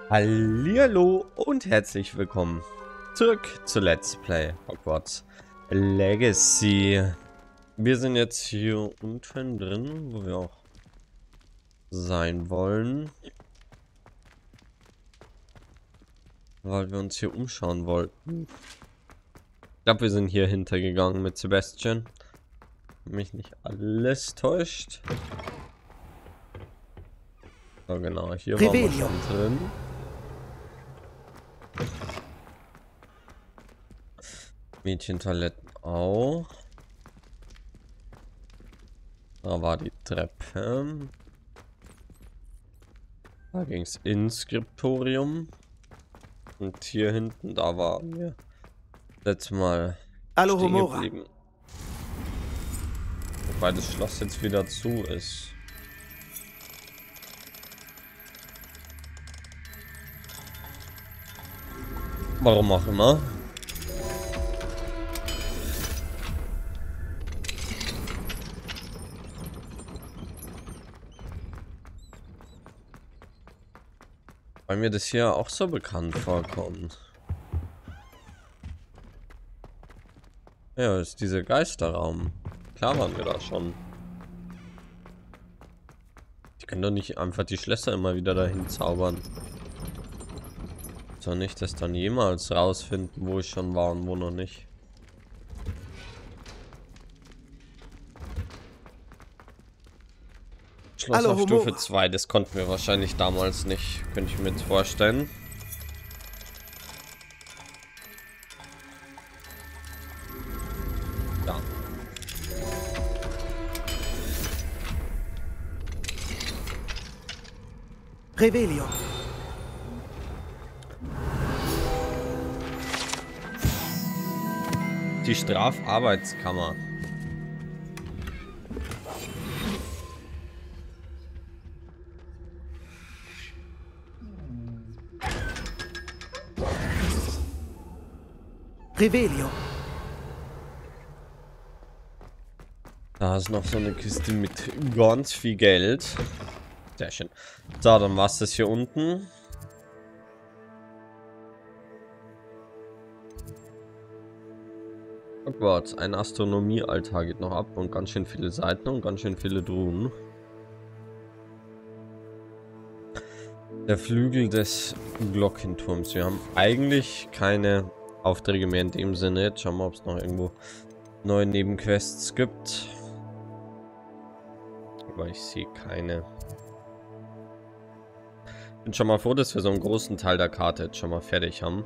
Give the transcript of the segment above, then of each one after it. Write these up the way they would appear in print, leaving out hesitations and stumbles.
Hallihallo und herzlich willkommen zurück zu Let's Play Hogwarts Legacy. Wir sind jetzt hier unten drin, wo wir auch sein wollen, weil wir uns hier umschauen wollten. Ich glaube, wir sind hier hintergegangen mit Sebastian. Wenn mich nicht alles täuscht. So, genau, hier waren wir schon drin. Mädchentoiletten auch. Da war die Treppe. Da ging es ins Skriptorium. Und hier hinten, da waren wir letztes Mal stehen geblieben. Wobei das Schloss jetzt wieder zu ist. Warum auch immer. Weil mir das hier auch so bekannt vorkommt. Ja, ist dieser Geisterraum. Klar waren wir da schon. Ich kann doch nicht einfach die Schlösser immer wieder dahin zaubern. Soll nicht das dann jemals rausfinden, wo ich schon war und wo noch nicht. Schloss auf Stufe 2, das konnten wir wahrscheinlich damals nicht. Könnte ich mir jetzt vorstellen. Ja. Revelio. Die Strafarbeitskammer. Revelio. Da ist noch so eine Kiste mit ganz viel Geld. Sehr schön. So, dann war es das hier unten. Hogwarts, ein Astronomiealtar geht noch ab und ganz schön viele Seiten und ganz schön viele Truhen. Der Flügel des Glockenturms. Wir haben eigentlich keine Aufträge mehr in dem Sinne. Jetzt schauen wir, ob es noch irgendwo neue Nebenquests gibt. Aber ich sehe keine. Bin schon mal froh, dass wir so einen großen Teil der Karte jetzt schon mal fertig haben.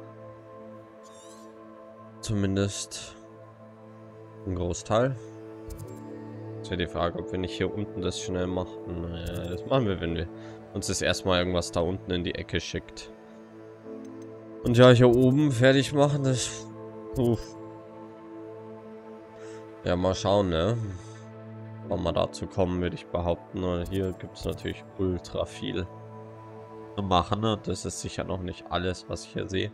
Zumindest ein Großteil. Jetzt wäre die Frage, ob wir nicht hier unten das schnell machen. Das machen wir, wenn wir uns das erstmal irgendwas da unten in die Ecke schickt. Und ja, hier oben fertig machen, das... Ja, mal schauen, ne? Wann wir dazu kommen, würde ich behaupten. Hier gibt es natürlich ultra viel zu machen, ne? Das ist sicher noch nicht alles, was ich hier sehe.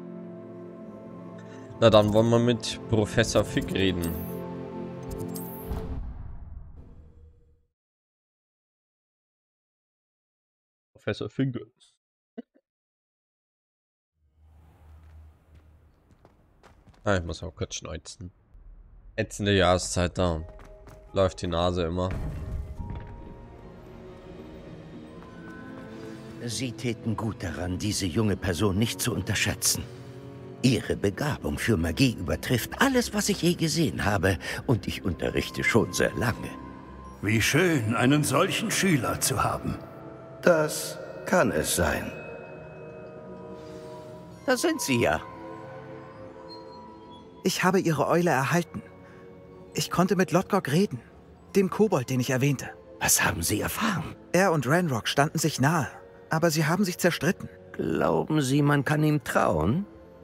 Na, dann wollen wir mit Professor Fig reden. Professor Fig. Ah, ich muss auch kurz schneuzen. Ätzende Jahreszeit da. Läuft die Nase immer. Sie täten gut daran, diese junge Person nicht zu unterschätzen. Ihre Begabung für Magie übertrifft alles, was ich je gesehen habe, und ich unterrichte schon sehr lange. Wie schön, einen solchen Schüler zu haben. Das kann es sein. Da sind Sie ja. Ich habe Ihre Eule erhalten. Ich konnte mit Lodgok reden, dem Kobold, den ich erwähnte. Was haben Sie erfahren? Er und Ranrock standen sich nahe, aber sie haben sich zerstritten. Glauben Sie, man kann ihm trauen?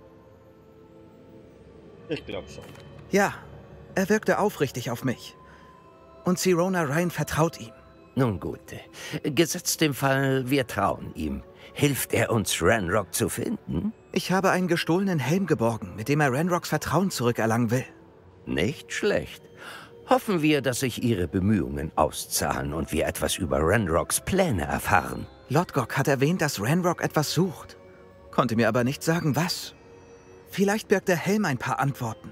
Ich glaube schon. Ja, er wirkte aufrichtig auf mich. Und Sirona Ryan vertraut ihm. Nun gut, gesetzt dem Fall, wir trauen ihm. Hilft er uns, Ranrock zu finden? Ich habe einen gestohlenen Helm geborgen, mit dem er Ranrocks Vertrauen zurückerlangen will. Nicht schlecht. Hoffen wir, dass sich Ihre Bemühungen auszahlen und wir etwas über Ranrocks Pläne erfahren. Lodgok hat erwähnt, dass Ranrock etwas sucht, konnte mir aber nicht sagen, was. Vielleicht birgt der Helm ein paar Antworten.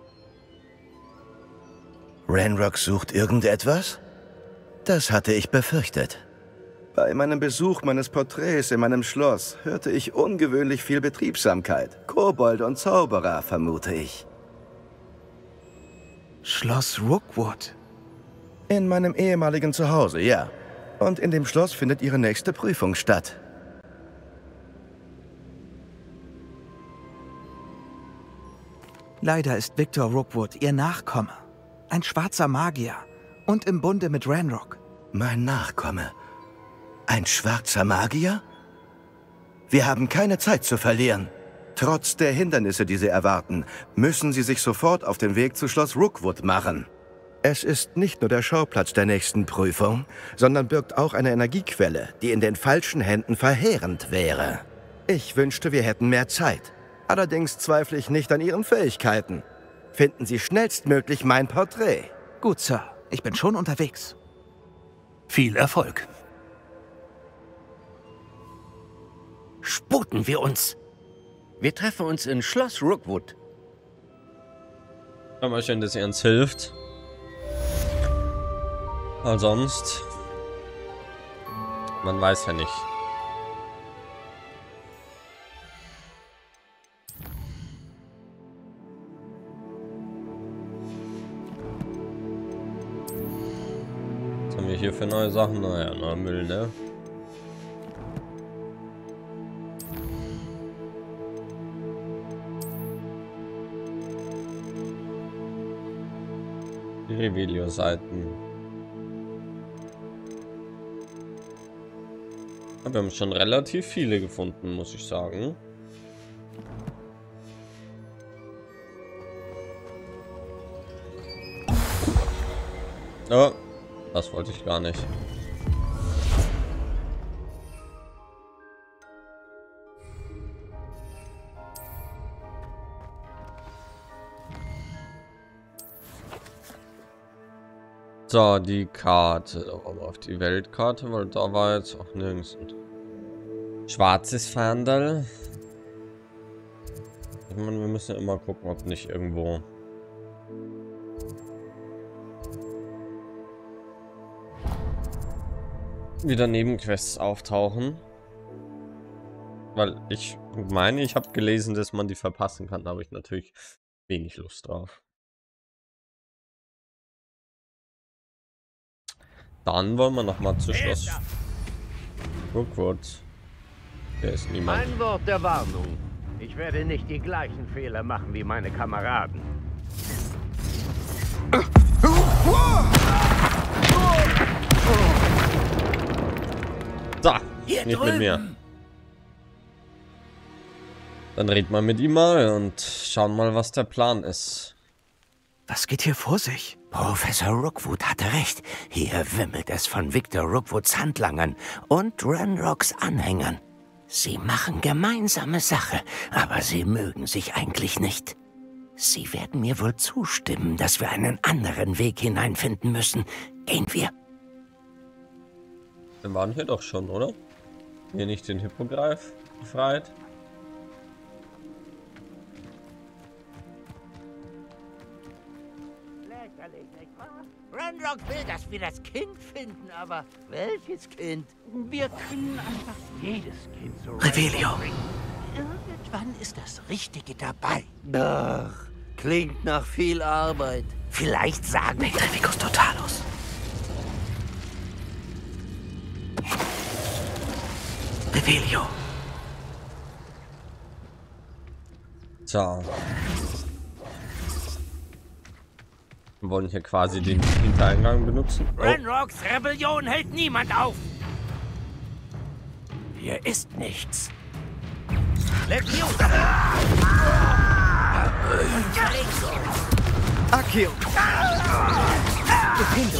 Ranrock sucht irgendetwas? Das hatte ich befürchtet. Bei meinem Besuch meines Porträts in meinem Schloss hörte ich ungewöhnlich viel Betriebsamkeit. Kobolde und Zauberer, vermute ich. Schloss Rookwood. In meinem ehemaligen Zuhause, ja. Und in dem Schloss findet ihre nächste Prüfung statt. Leider ist Victor Rookwood ihr Nachkomme. Ein schwarzer Magier und im Bunde mit Ranrock. Mein Nachkomme. Ein schwarzer Magier? Wir haben keine Zeit zu verlieren. Trotz der Hindernisse, die sie erwarten, müssen sie sich sofort auf den Weg zu Schloss Rookwood machen. Es ist nicht nur der Schauplatz der nächsten Prüfung, sondern birgt auch eine Energiequelle, die in den falschen Händen verheerend wäre. Ich wünschte, wir hätten mehr Zeit. Allerdings zweifle ich nicht an Ihren Fähigkeiten. Finden Sie schnellstmöglich mein Porträt. Gut, Sir. Ich bin schon unterwegs. Viel Erfolg. Sputen wir uns. Wir treffen uns in Schloss Rookwood. Aber schön, dass ihr uns hilft. Aber sonst... Man weiß ja nicht. Was haben wir hier für neue Sachen? Naja, neuer Müll, ne? Die Revelio-Seiten. Wir haben schon relativ viele gefunden, muss ich sagen. Oh, das wollte ich gar nicht. So, die Karte. Aber auf die Weltkarte, weil da war jetzt auch nirgends ein schwarzes Fahndal. Ich meine, wir müssen ja immer gucken, ob nicht irgendwo wieder Nebenquests auftauchen. Weil ich meine, ich habe gelesen, dass man die verpassen kann, da habe ich natürlich wenig Lust drauf. Dann wollen wir noch mal zu Schloss Rookwood. Der ist niemand. Ein Wort der Warnung. Ich werde nicht die gleichen Fehler machen wie meine Kameraden. So, nicht mit mir. Dann reden wir mit ihm mal und schauen mal, was der Plan ist. Was geht hier vor sich? Professor Rookwood hatte recht. Hier wimmelt es von Victor Rookwoods Handlangern und Ranrocks Anhängern. Sie machen gemeinsame Sache, aber sie mögen sich eigentlich nicht. Sie werden mir wohl zustimmen, dass wir einen anderen Weg hineinfinden müssen. Gehen wir. Wir waren hier doch schon, oder? Hier nicht den Hippogreif befreit. Ranrock will, dass wir das Kind finden, aber welches Kind? Wir können einfach jedes Kind so Revelio. Irgendwann ist das Richtige dabei. Ach, klingt nach viel Arbeit. Vielleicht sagen wir Petrificus Totalus. Revelio. So. Wir wollen hier quasi den Hintereingang benutzen. Oh. Ranrocks Rebellion hält niemand auf. Hier ist nichts. Accio. Defendo.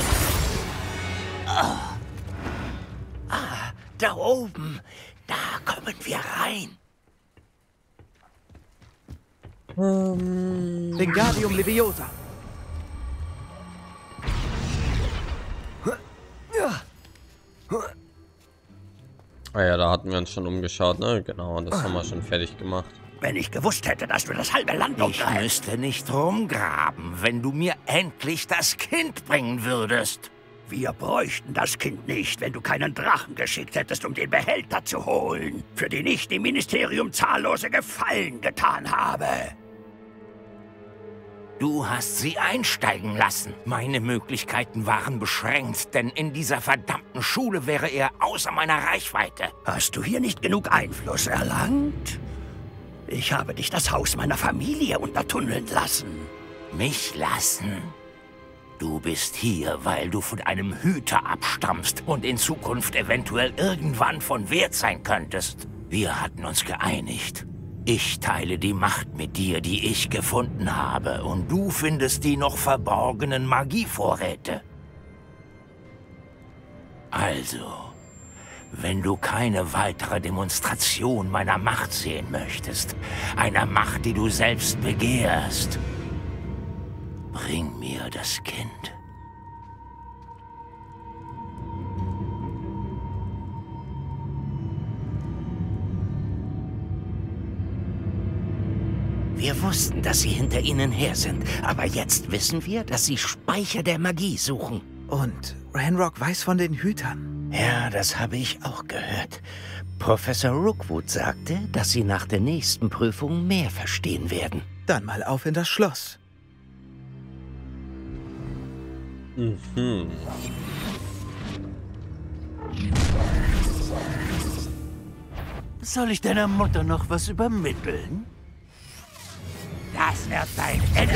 da oben. Da kommen wir rein. Wingardium Leviosa. Ah ja, da hatten wir uns schon umgeschaut, ne? Genau, das haben wir schon fertig gemacht. Wenn ich gewusst hätte, dass du das halbe Land Ich umtreibst. müsste nicht rumgraben, wenn du mir endlich das Kind bringen würdest. Wir bräuchten das Kind nicht, wenn du keinen Drachen geschickt hättest, um den Behälter zu holen, für den ich dem Ministerium zahllose Gefallen getan habe. Du hast sie einsteigen lassen. Meine Möglichkeiten waren beschränkt, denn in dieser verdammten Schule wäre er außer meiner Reichweite. Hast du hier nicht genug Einfluss erlangt? Ich habe dich das Haus meiner Familie untertunneln lassen. Mich lassen? Du bist hier, weil du von einem Hüter abstammst und in Zukunft eventuell irgendwann von Wert sein könntest. Wir hatten uns geeinigt. Ich teile die Macht mit dir, die ich gefunden habe, und du findest die noch verborgenen Magievorräte. Also, wenn du keine weitere Demonstration meiner Macht sehen möchtest, einer Macht, die du selbst begehrst, bring mir das Kind. Wir wussten, dass sie hinter ihnen her sind, aber jetzt wissen wir, dass sie Speicher der Magie suchen. Und Ranrock weiß von den Hütern. Ja, das habe ich auch gehört. Professor Rookwood sagte, dass sie nach der nächsten Prüfung mehr verstehen werden. Dann mal auf in das Schloss. Mhm. Soll ich deiner Mutter noch was übermitteln? Das wird dein Ende.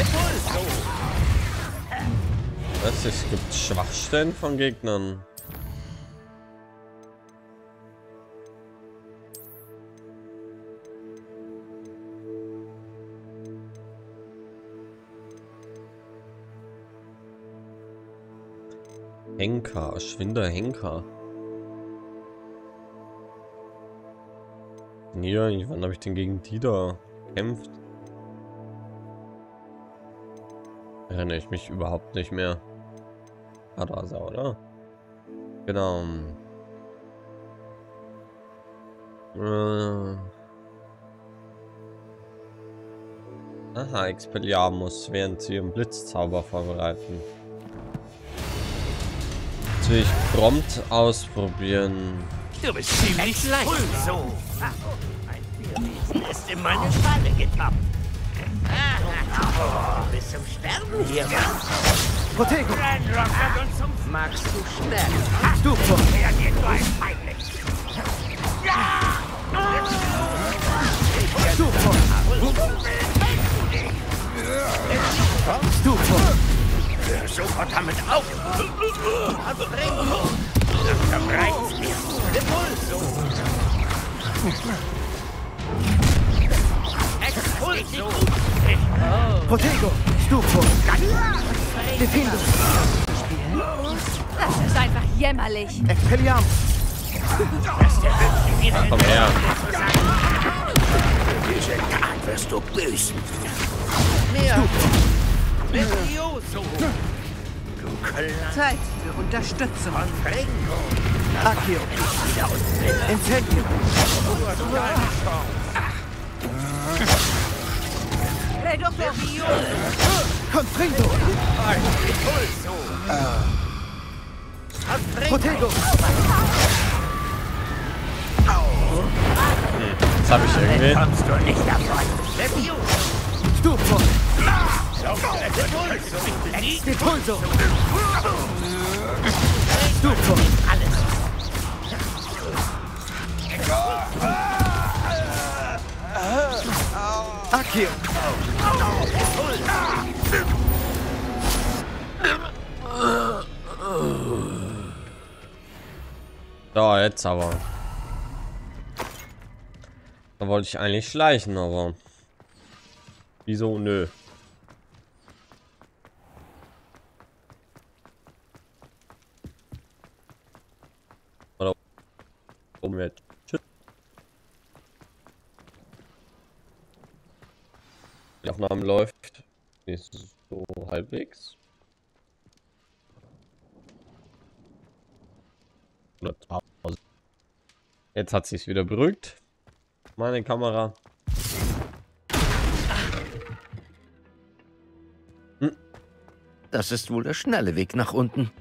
Was? Es gibt Schwachstellen von Gegnern. Henker, Schwinder Henker. Hier, wann habe ich denn gegen die da gekämpft? Erinnere ich mich überhaupt nicht mehr. Ah, da ist er, oder? Genau. Aha, Expelliarmus, während sie ihren Blitzzauber vorbereiten. Natürlich prompt ausprobieren. Du bist ziemlich leicht. So. Ein Tierwesen ist in meine Falle getappt. Bis zum Sterben hier. Protego! Ranrock wird uns zum Magst du schnell? Stufo! Reagiert nur ein Feindlich. Stufo! Stufo! Hör sofort damit auf. Das verbreitet mir. Expulso. Protego! Stufo! Defindo! Das ist einfach jämmerlich. Expelliarmus! Komm her. Diese Tat wirst du büßen. Levioso. Zeit für Unterstützung. Accio! Incendio! Reduktor. Confringo! Protego! Jetzt habe ich irgendwie. Kommst du nicht davon? Levioso. Stufo! Depulso! Stufo! Accio! So, jetzt aber. Da wollte ich eigentlich schleichen, aber wieso? Nö. Oder oben wird. Die Aufnahme läuft. Ist so halbwegs. Oder Jetzt hat sich's wieder beruhigt. Meine Kamera. Das ist wohl der schnelle Weg nach unten.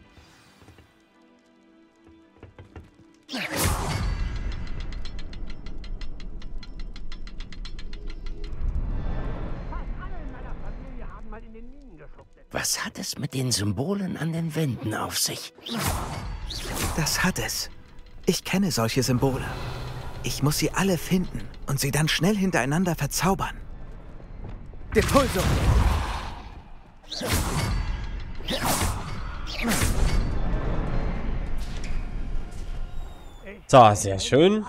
Was hat es mit den Symbolen an den Wänden auf sich? Das hat es. Ich kenne solche Symbole. Ich muss sie alle finden und sie dann schnell hintereinander verzaubern. Depulso! So, sehr schön.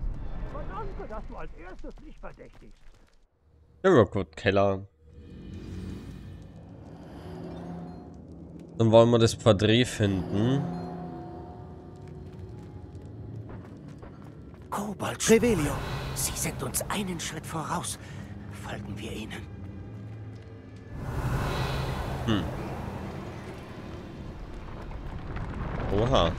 Der Rookwood-Keller. Dann wollen wir das Porträt finden. Kobold. Revelio! Sie sind uns einen Schritt voraus. Folgen wir ihnen. Oha.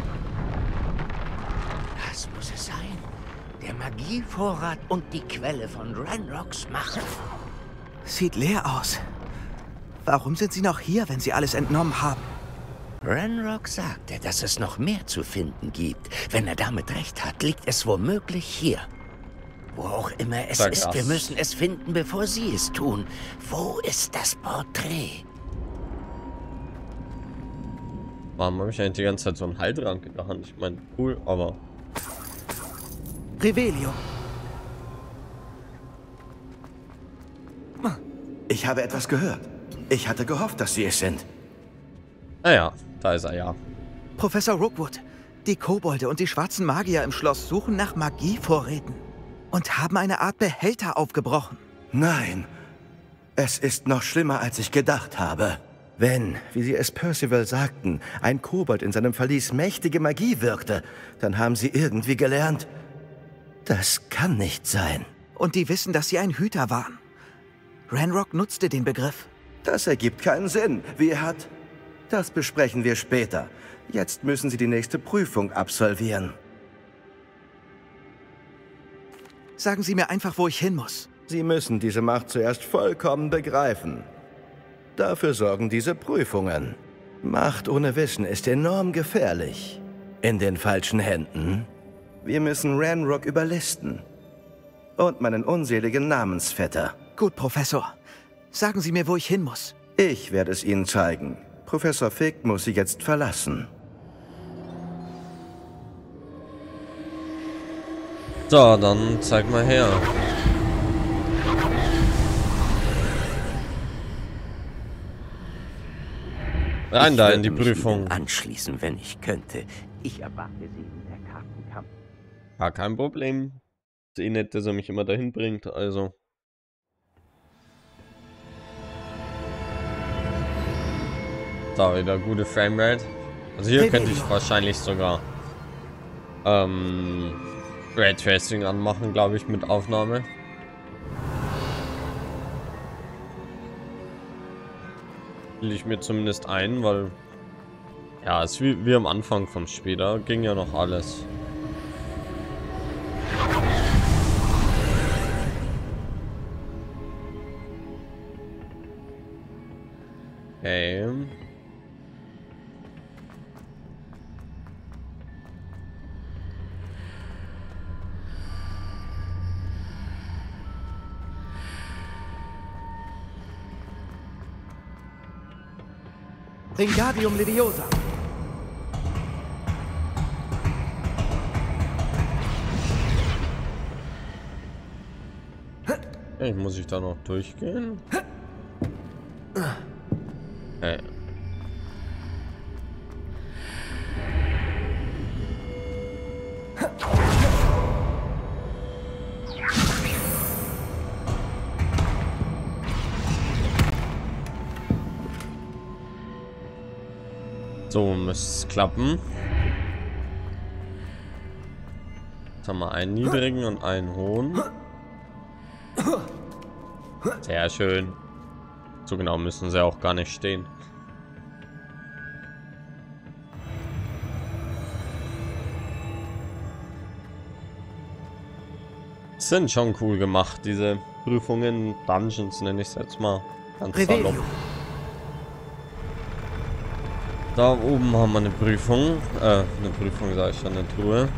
Das muss es sein. Der Magievorrat und die Quelle von Ranrocks Macht. Sieht leer aus. Warum sind sie noch hier, wenn sie alles entnommen haben? Ranrock sagte, dass es noch mehr zu finden gibt. Wenn er damit recht hat, liegt es womöglich hier. Wo auch immer es ist, wir müssen es finden, bevor sie es tun. Wo ist das Porträt? Warum habe ich eigentlich die ganze Zeit so einen Heiltrank in der Hand? Ich meine, cool, aber... Revelio! Ich habe etwas gehört. Ich hatte gehofft, dass Sie es sind. Naja, da ist er ja. Professor Rookwood, die Kobolde und die schwarzen Magier im Schloss suchen nach Magievorräten und haben eine Art Behälter aufgebrochen. Nein, es ist noch schlimmer, als ich gedacht habe. Wenn, wie Sie es Percival sagten, ein Kobold in seinem Verlies mächtige Magie wirkte, dann haben Sie irgendwie gelernt, das kann nicht sein. Und die wissen, dass sie ein Hüter waren. Ranrock nutzte den Begriff. Das ergibt keinen Sinn. Wie er hat... Das besprechen wir später. Jetzt müssen Sie die nächste Prüfung absolvieren. Sagen Sie mir einfach, wo ich hin muss. Sie müssen diese Macht zuerst vollkommen begreifen. Dafür sorgen diese Prüfungen. Macht ohne Wissen ist enorm gefährlich. In den falschen Händen. Wir müssen Ranrock überlisten. Und meinen unseligen Namensvetter. Gut, Professor. Sagen Sie mir, wo ich hin muss. Ich werde es Ihnen zeigen. Professor Fig muss Sie jetzt verlassen. So, dann zeig mal her. Rein da in die Prüfung. Anschließen, wenn ich könnte. Ich erwarte Sie in der Kartenkammer. Ja, kein Problem. Ist eh nett, dass er mich immer dahin bringt, also. Da wieder gute Framerate. Also hier könnte ich wahrscheinlich sogar Raytracing anmachen, glaube ich, mit Aufnahme. Will ich mir zumindest ein, weil ja, es ist wie am Anfang vom Spiel, da ging ja noch alles. Okay. Wingardium Leviosa. Hey, muss ich da noch durchgehen? Hey. So müsste es klappen. Jetzt haben wir einen niedrigen und einen hohen. Sehr schön. So genau müssen sie auch gar nicht stehen. sind schon cool gemacht, diese Prüfungen, Dungeons nenne ich es jetzt mal. Ganz salopp. Da oben haben wir eine Prüfung, sage ich schon, eine Truhe.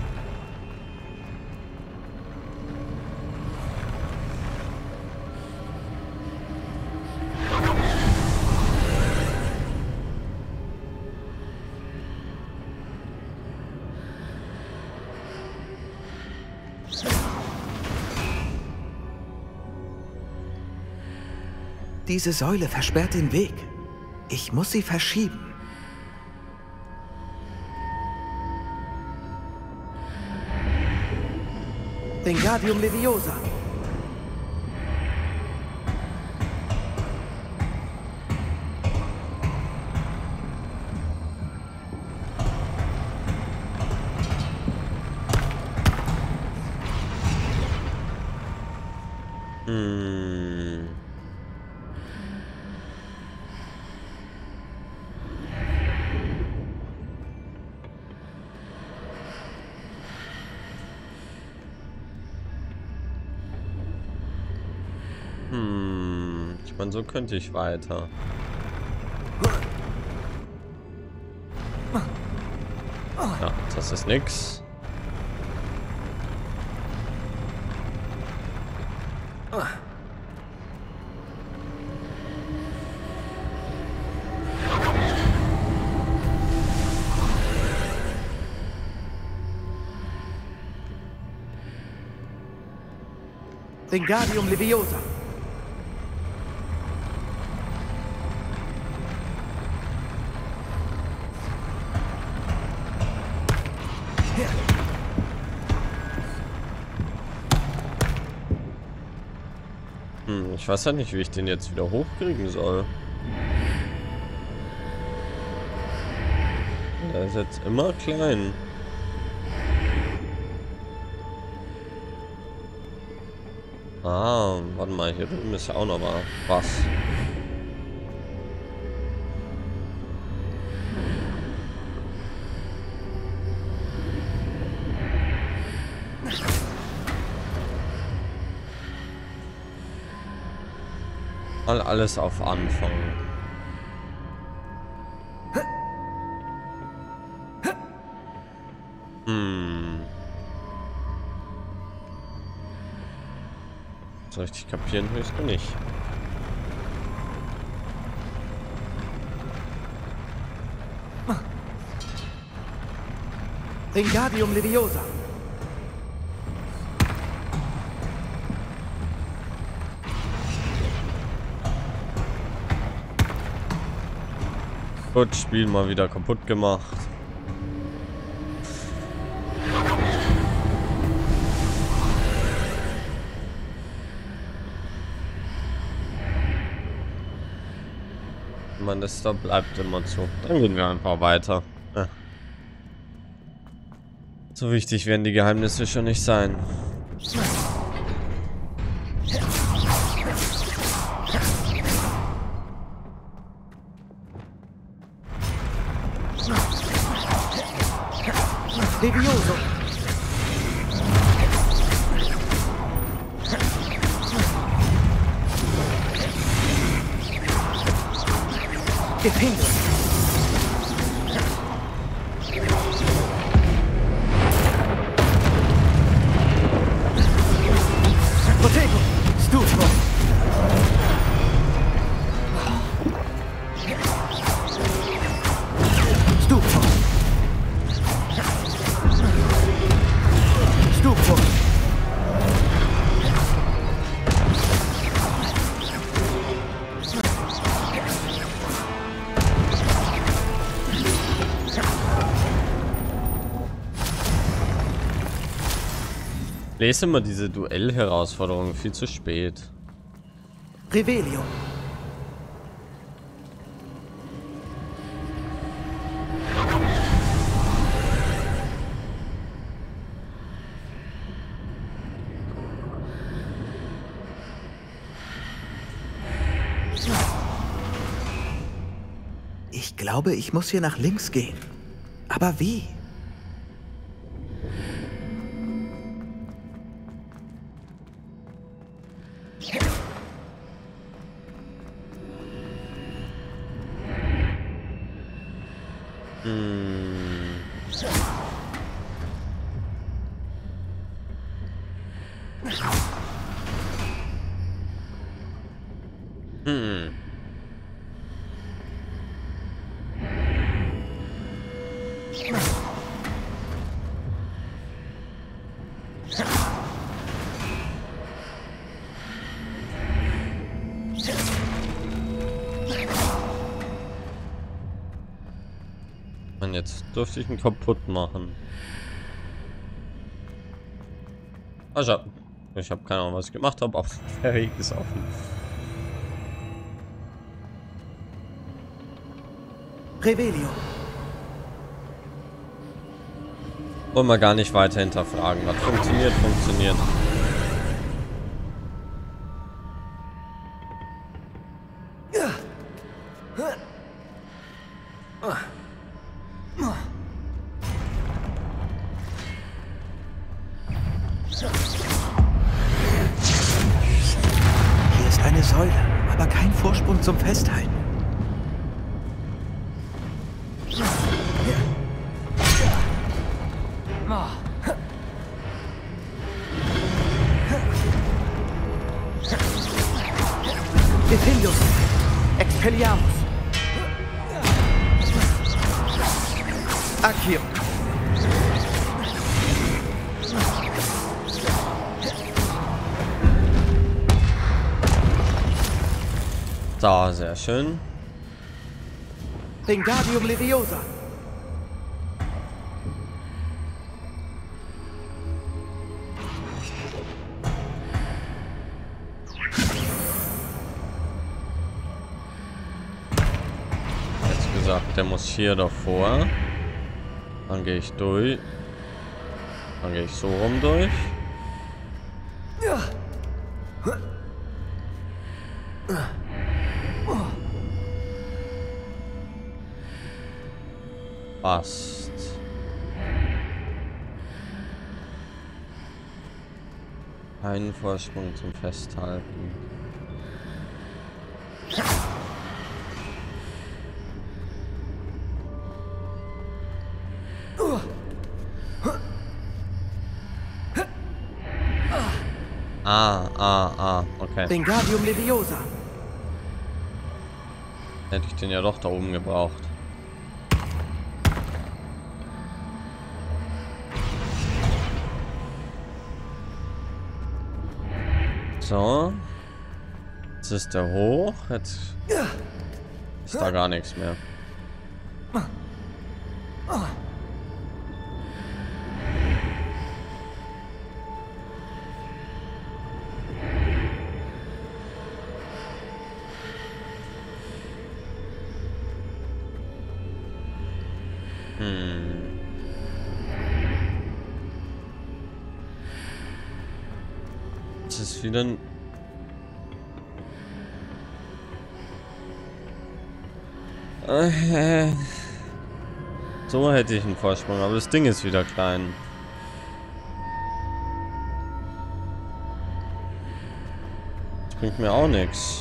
Diese Säule versperrt den Weg. Ich muss sie verschieben. Wingardium Leviosa. Ich meine, so könnte ich weiter. Ja, das ist nix. Wingardium Leviosa. Ich weiß ja nicht, wie ich den jetzt wieder hochkriegen soll. Der ist jetzt immer klein. Ah, warte mal, hier drüben ist ja auch noch mal was. Mal alles auf Anfang. So richtig kapieren höchst du nicht. Wingardium Leviosa. Gut, Spiel mal wieder kaputt gemacht. Man, das da bleibt immer zu. Dann gehen wir einfach weiter. Ja. So wichtig werden die Geheimnisse schon nicht sein. Levioso. Gefängnis. Protego. Stufo. Stufo. Stufo. Lese mal diese Duell-Herausforderung viel zu spät. Revelio. Ich glaube, ich muss hier nach links gehen. Aber wie? Und jetzt dürfte ich ihn kaputt machen. Also, ich habe keine Ahnung, was ich gemacht habe, aber der Weg ist offen. Revelio. Wollen wir gar nicht weiter hinterfragen. Was funktioniert, funktioniert. Hier ist eine Säule, aber kein Vorsprung zum Festhalten. Defendus! Expelliarmus! Accio! Da, sehr schön. Wingardium Leviosa! Der muss hier davor. Dann gehe ich durch. Dann gehe ich so rum durch. Passt. Einen Vorsprung zum Festhalten. Okay. Wingardium Leviosa. Hätte ich den ja doch da oben gebraucht. So. Jetzt ist der hoch. Jetzt ist da gar nichts mehr. Das ist wieder ein... So hätte ich einen Vorsprung, aber das Ding ist wieder klein. Das bringt mir auch nichts.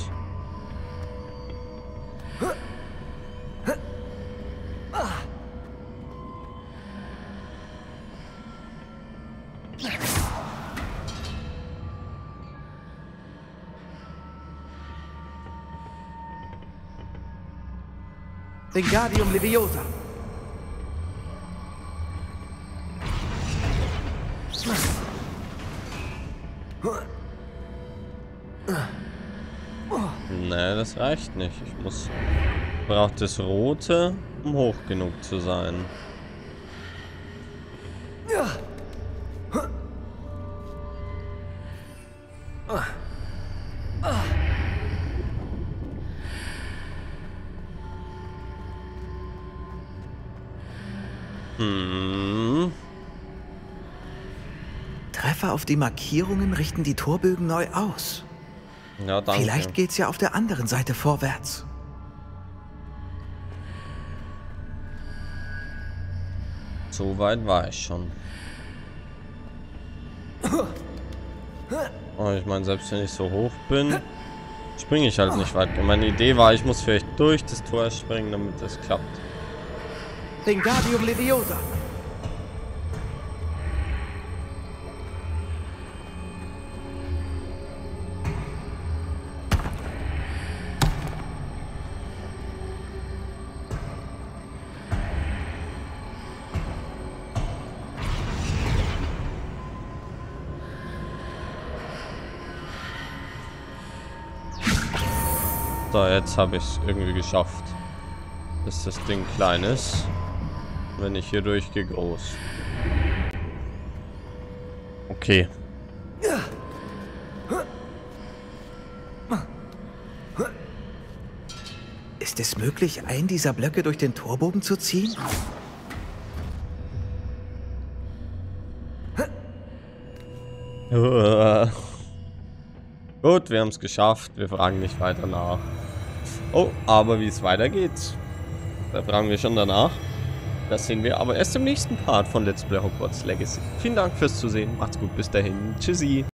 Wingardium Leviosa. Nee, das reicht nicht. Brauche das Rote, um hoch genug zu sein. Treffer auf die Markierungen richten die Torbögen neu aus. Ja, danke. Vielleicht geht's ja auf der anderen Seite vorwärts. So weit war ich schon. Oh, ich meine, selbst wenn ich so hoch bin, springe ich halt nicht weit. Meine Idee war, ich muss vielleicht durch das Tor springen, damit das klappt. Wingardium Leviosa. So, jetzt habe ich es irgendwie geschafft, dass das Ding klein ist. Wenn ich hier durchgehe, groß. Okay. Ist es möglich, einen dieser Blöcke durch den Torbogen zu ziehen? Gut, wir haben es geschafft. Wir fragen nicht weiter nach. Oh, aber wie es weitergeht, da fragen wir schon danach. Das sehen wir aber erst im nächsten Part von Let's Play Hogwarts Legacy. Vielen Dank fürs Zusehen. Macht's gut. Bis dahin. Tschüssi.